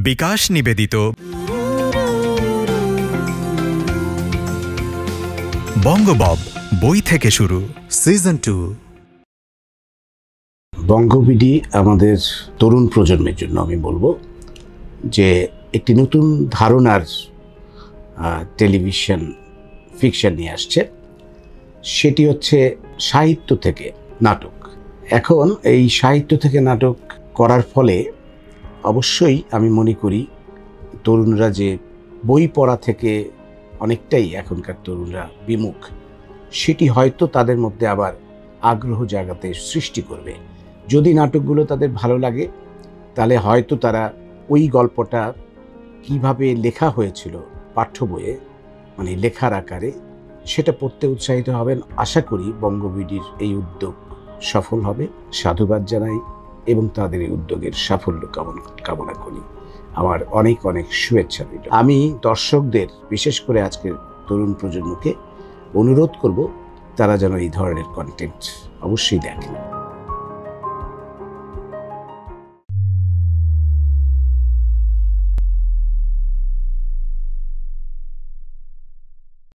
বিকাশ নিবেদিত বঙ্গো বব বই থেকে শুরু সিজন 2। বঙ্গো বিডি আমাদের তরুণ প্রজন্মের জন্য আমি বলবো যে একটি নতুন ধারণার টেলিভিশন ফিকশন নিয়ে আসছে। সেটি হচ্ছে সাহিত্য থেকে নাটক। এখন এই সাহিত্য থেকে নাটক করার ফলে অবশ্যই আমি মনে করি তরুণরা যে বই পড়া থেকে অনেকটাই এখনকার তরুণরা বিমুখ, সেটি হয়তো তাদের মধ্যে আবার আগ্রহ জাগাতে সৃষ্টি করবে। যদি নাটকগুলো তাদের ভালো লাগে তাহলে হয়তো তারা ওই গল্পটা কিভাবে লেখা হয়েছিল পাঠ্য বইয়ে, মানে লেখার আকারে, সেটা পড়তে উৎসাহিত হবেন। আশা করি বঙ্গো বিডির এই উদ্যোগ সফল হবে। সাধুবাদ জানাই এবং তাদের এই উদ্যোগের সাফল্য কামনা করি। আমার অনেক অনেক শুভেচ্ছা রইল। আমি দর্শকদের, বিশেষ করে আজকের তরুণ প্রজন্মকে অনুরোধ করব তারা যেন এই ধরনের কন্টেন্ট অবশ্যই দেখেন।